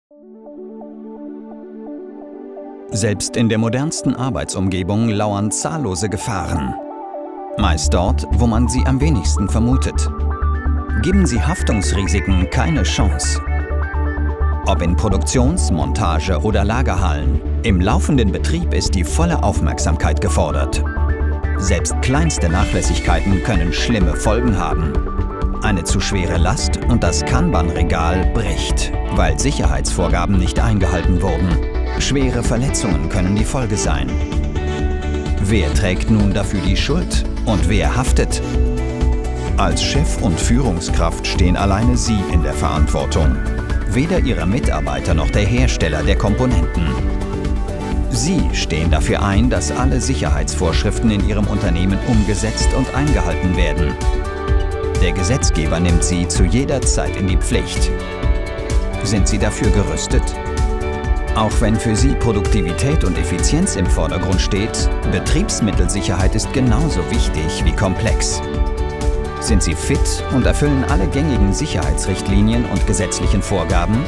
Selbst in der modernsten Arbeitsumgebung lauern zahllose Gefahren. Meist dort, wo man sie am wenigsten vermutet. Geben Sie Haftungsrisiken keine Chance. Ob in Produktions-, Montage- oder Lagerhallen, im laufenden Betrieb ist die volle Aufmerksamkeit gefordert. Selbst kleinste Nachlässigkeiten können schlimme Folgen haben. Eine zu schwere Last und das Kanban-Regal bricht, weil Sicherheitsvorgaben nicht eingehalten wurden. Schwere Verletzungen können die Folge sein. Wer trägt nun dafür die Schuld und wer haftet? Als Chef und Führungskraft stehen alleine Sie in der Verantwortung. Weder Ihre Mitarbeiter noch der Hersteller der Komponenten. Sie stehen dafür ein, dass alle Sicherheitsvorschriften in Ihrem Unternehmen umgesetzt und eingehalten werden. Der Gesetzgeber nimmt Sie zu jeder Zeit in die Pflicht. Sind Sie dafür gerüstet? Auch wenn für Sie Produktivität und Effizienz im Vordergrund steht, Betriebsmittelsicherheit ist genauso wichtig wie komplex. Sind Sie fit und erfüllen alle gängigen Sicherheitsrichtlinien und gesetzlichen Vorgaben?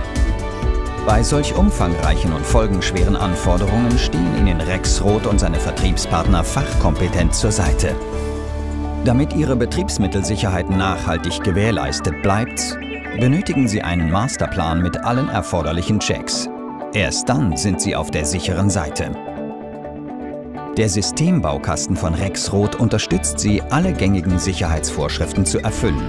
Bei solch umfangreichen und folgenschweren Anforderungen stehen Ihnen Rexroth und seine Vertriebspartner fachkompetent zur Seite. Damit Ihre Betriebsmittelsicherheit nachhaltig gewährleistet bleibt, benötigen Sie einen Masterplan mit allen erforderlichen Checks. Erst dann sind Sie auf der sicheren Seite. Der Systembaukasten von Rexroth unterstützt Sie, alle gängigen Sicherheitsvorschriften zu erfüllen.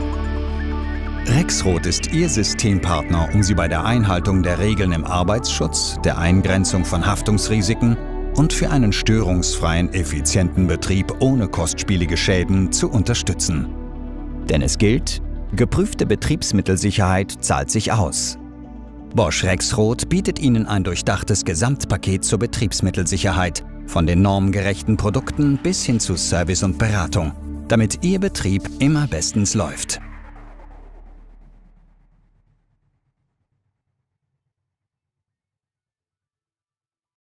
Rexroth ist Ihr Systempartner, um Sie bei der Einhaltung der Regeln im Arbeitsschutz, der Eingrenzung von Haftungsrisiken und für einen störungsfreien, effizienten Betrieb ohne kostspielige Schäden zu unterstützen. Denn es gilt, geprüfte Betriebsmittelsicherheit zahlt sich aus. Bosch Rexroth bietet Ihnen ein durchdachtes Gesamtpaket zur Betriebsmittelsicherheit, von den normgerechten Produkten bis hin zu Service und Beratung, damit Ihr Betrieb immer bestens läuft.